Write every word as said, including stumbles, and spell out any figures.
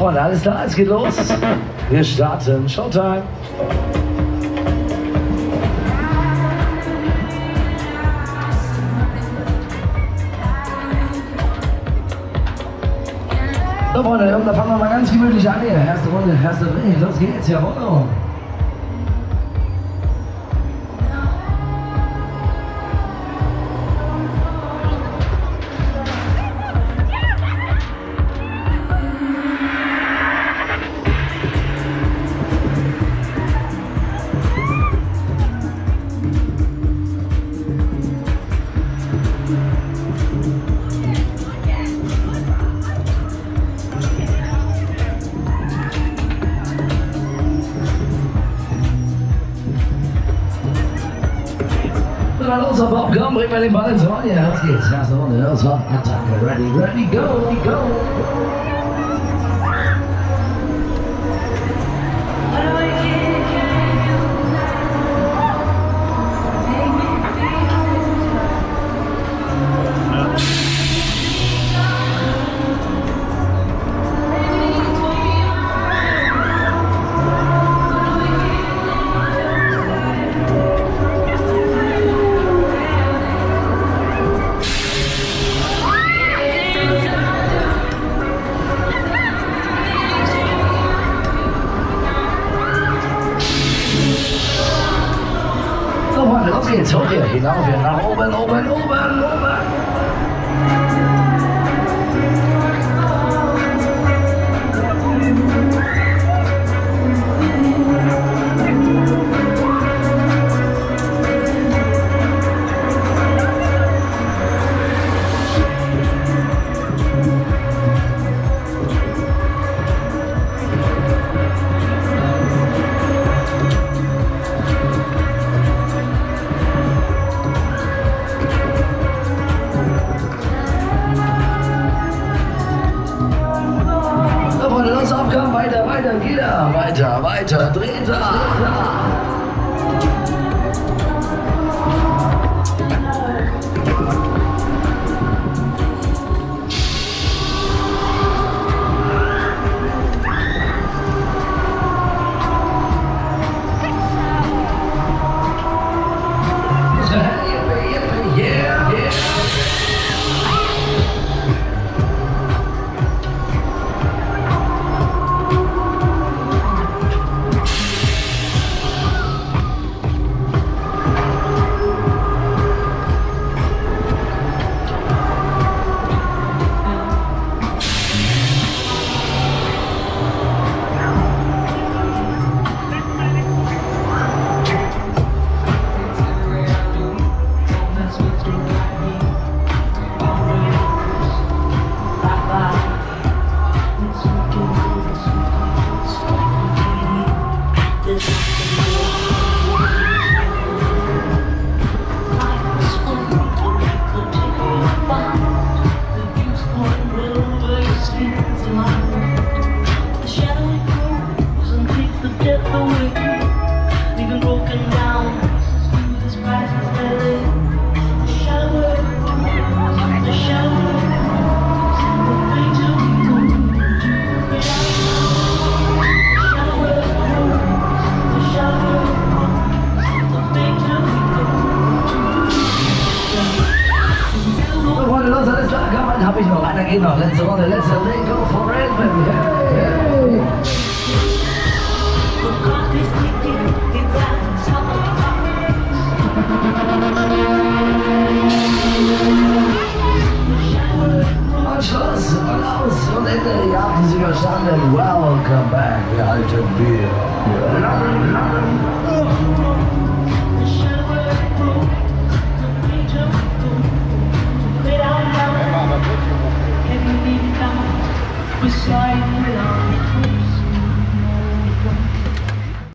Freunde, alles klar, es geht los. Wir starten. Showtime. So Freunde, da fangen wir mal ganz gemütlich an hier. Erste Runde, erste Dreh. Los geht's, jawohl. Los auf Bob, komm, bring mal den Ball ins Rollen. Ja, los geht's. Erste Runde, los, Attacke, ready, ready, go, go. Los geht's, hoch hier, hinauf hier, nach oben, oben, oben, oben. Aufgaben, weiter, weiter, wieder, weiter, weiter, dreht er. Habe ich noch, einer geht noch, letzte Runde, letzte Runde, go for it, baby, hey, hey. Und Schluss, und aus, und Ende, ihr habt es überstanden, welcome back, wir halten Bier.